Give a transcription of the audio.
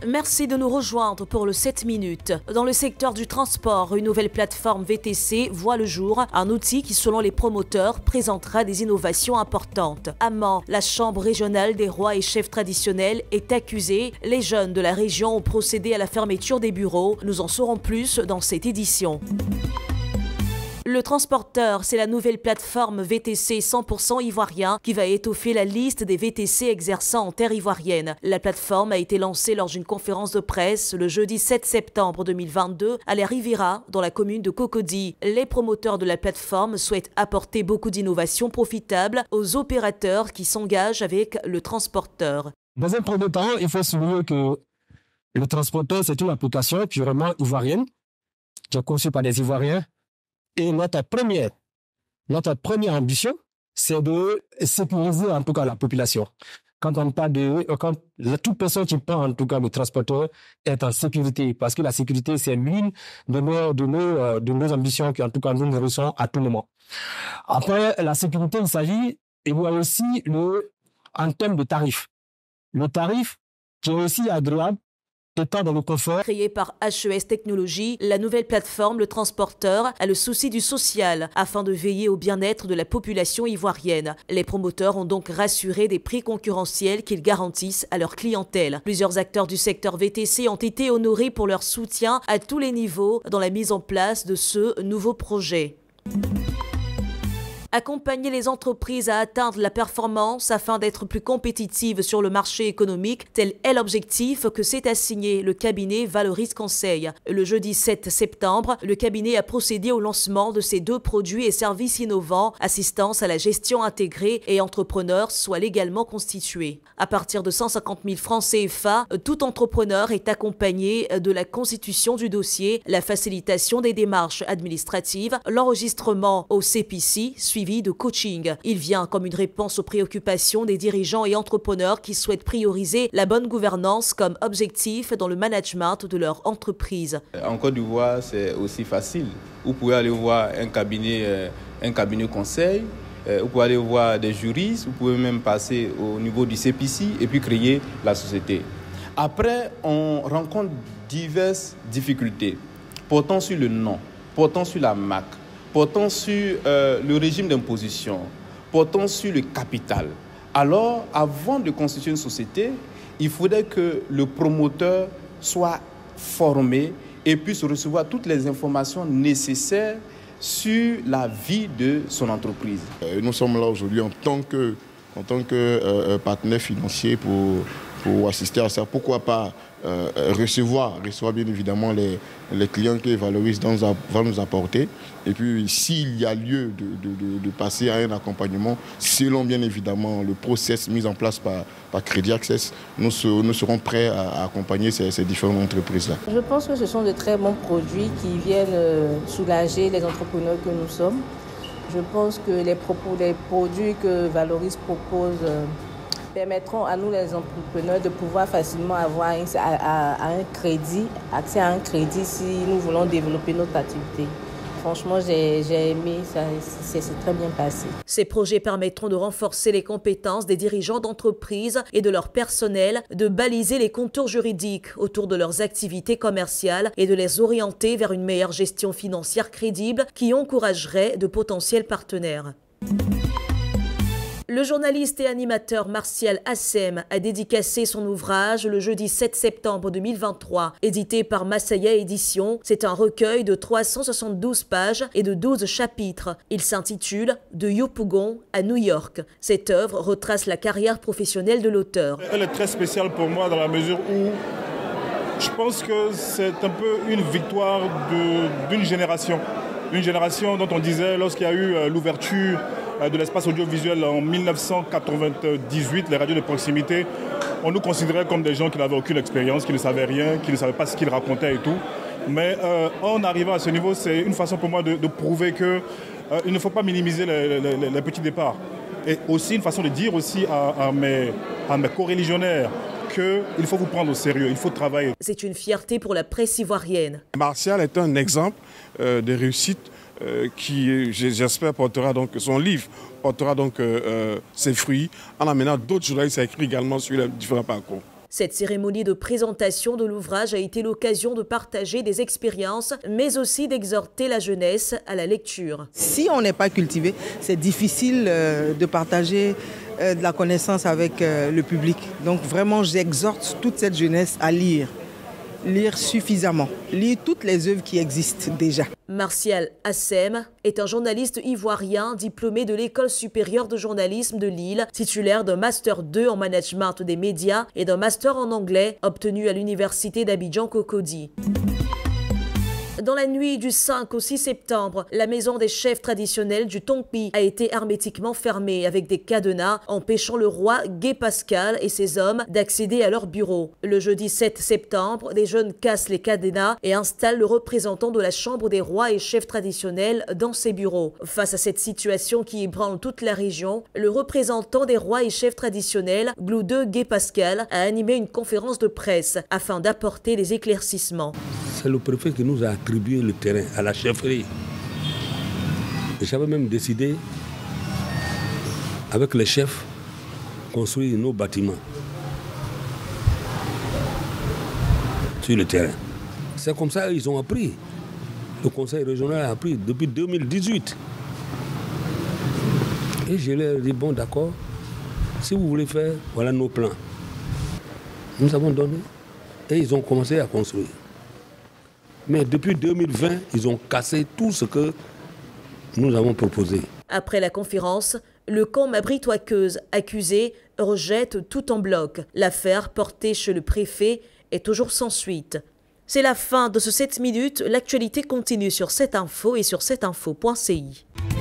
Merci de nous rejoindre pour le 7 minutes. Dans le secteur du transport, une nouvelle plateforme VTC voit le jour, un outil qui, selon les promoteurs, présentera des innovations importantes. À Mans, la Chambre régionale des rois et chefs traditionnels est accusée. Les jeunes de la région ont procédé à la fermeture des bureaux. Nous en saurons plus dans cette édition. Le transporteur, c'est la nouvelle plateforme VTC 100% ivoirien qui va étoffer la liste des VTC exerçant en terre ivoirienne. La plateforme a été lancée lors d'une conférence de presse le jeudi 7 septembre 2022 à la Riviera, dans la commune de Cocody. Les promoteurs de la plateforme souhaitent apporter beaucoup d'innovations profitables aux opérateurs qui s'engagent avec le transporteur. Dans un premier temps, il faut souligner que le transporteur, c'est une application purement ivoirienne, qui est conçue par des Ivoiriens. Et notre première ambition, c'est de sécuriser en tout cas la population. Quand on parle toute personne qui prend en tout cas le transporteur est en sécurité, parce que la sécurité, c'est l'une de nos ambitions que en tout cas nous nourrissons à tout moment. Après la sécurité, il y a aussi en termes de tarifs. Le tarif qui est aussi agréable, étant dans le confort. Créée par HES Technologies, la nouvelle plateforme, le transporteur, a le souci du social afin de veiller au bien-être de la population ivoirienne. Les promoteurs ont donc rassuré des prix concurrentiels qu'ils garantissent à leur clientèle. Plusieurs acteurs du secteur VTC ont été honorés pour leur soutien à tous les niveaux dans la mise en place de ce nouveau projet. Accompagner les entreprises à atteindre la performance afin d'être plus compétitives sur le marché économique, tel est l'objectif que s'est assigné le cabinet Valoris Conseil. Le jeudi 7 septembre, le cabinet a procédé au lancement de ces deux produits et services innovants, assistance à la gestion intégrée et entrepreneurs soit légalement constitué. À partir de 150 000 francs CFA, tout entrepreneur est accompagné de la constitution du dossier, la facilitation des démarches administratives, l'enregistrement au CPC, suivi de coaching. Il vient comme une réponse aux préoccupations des dirigeants et entrepreneurs qui souhaitent prioriser la bonne gouvernance comme objectif dans le management de leur entreprise. En Côte d'Ivoire, c'est aussi facile. Vous pouvez aller voir un cabinet conseil, vous pouvez aller voir des juristes, vous pouvez même passer au niveau du CPC et puis créer la société. Après, on rencontre diverses difficultés portant sur le nom, portant sur la marque, portant sur le régime d'imposition, portant sur le capital. Alors, avant de constituer une société, il faudrait que le promoteur soit formé et puisse recevoir toutes les informations nécessaires sur la vie de son entreprise. Nous sommes là aujourd'hui en tant que partenaire financier pour assister à ça. Pourquoi pas recevoir bien évidemment les clients que Valoris va nous apporter. Et puis s'il y a lieu de passer à un accompagnement, selon bien évidemment le process mis en place par Crédit Access, nous serons prêts à accompagner ces différentes entreprises-là. Je pense que ce sont de très bons produits qui viennent soulager les entrepreneurs que nous sommes. Je pense que les produits que Valoris propose permettront à nous les entrepreneurs de pouvoir facilement avoir accès à un crédit si nous voulons développer notre activité. Franchement, j'ai aimé, ça c'est très bien passé. Ces projets permettront de renforcer les compétences des dirigeants d'entreprise et de leur personnel, de baliser les contours juridiques autour de leurs activités commerciales et de les orienter vers une meilleure gestion financière crédible qui encouragerait de potentiels partenaires. Le journaliste et animateur Martial Assem a dédicacé son ouvrage le jeudi 7 septembre 2023. Édité par Massaya Éditions, c'est un recueil de 372 pages et de 12 chapitres. Il s'intitule « De Yopougon à New York ». Cette œuvre retrace la carrière professionnelle de l'auteur. Elle est très spéciale pour moi dans la mesure où je pense que c'est un peu une victoire d'une génération. Une génération dont on disait, lorsqu'il y a eu l'ouverture de l'espace audiovisuel en 1998, les radios de proximité, on nous considérait comme des gens qui n'avaient aucune expérience, qui ne savaient rien, qui ne savaient pas ce qu'ils racontaient et tout. Mais en arrivant à ce niveau, c'est une façon pour moi de prouver qu'il ne faut pas minimiser les petits départs. Et aussi une façon de dire aussi à mes coreligionnaires qu'il faut vous prendre au sérieux, il faut travailler. C'est une fierté pour la presse ivoirienne. Martial est un exemple de réussite qui, j'espère, portera donc son livre, portera donc ses fruits en amenant d'autres journalistes à écrire également sur les différents parcours. Cette cérémonie de présentation de l'ouvrage a été l'occasion de partager des expériences, mais aussi d'exhorter la jeunesse à la lecture. Si on n'est pas cultivé, c'est difficile de partager de la connaissance avec le public. Donc vraiment, j'exhorte toute cette jeunesse à lire suffisamment, lire toutes les œuvres qui existent déjà. Martial Assem est un journaliste ivoirien diplômé de l'École supérieure de journalisme de Lille, titulaire d'un Master 2 en management des médias et d'un Master en anglais obtenu à l'Université d'Abidjan-Cocody. Dans la nuit du 5 au 6 septembre, la maison des chefs traditionnels du Tongpi a été hermétiquement fermée avec des cadenas, empêchant le roi Gué Pascal et ses hommes d'accéder à leur bureau. Le jeudi 7 septembre, des jeunes cassent les cadenas et installent le représentant de la Chambre des rois et chefs traditionnels dans ses bureaux. Face à cette situation qui ébranle toute la région, le représentant des rois et chefs traditionnels, Gloudeux Gué Pascal, a animé une conférence de presse afin d'apporter des éclaircissements. C'est le préfet qui nous a attribué le terrain à la chefferie. Et j'avais même décidé, avec les chefs, construire nos bâtiments sur le terrain. C'est comme ça qu'ils ont appris. Le conseil régional a appris depuis 2018. Et je leur ai dit, bon d'accord, si vous voulez faire, voilà nos plans. Nous avons donné et ils ont commencé à construire. Mais depuis 2020, ils ont cassé tout ce que nous avons proposé. Après la conférence, le camp Mabritoaqueuse accusé rejette tout en bloc. L'affaire portée chez le préfet est toujours sans suite. C'est la fin de ce 7 minutes. L'actualité continue sur 7info et sur 7info.ci.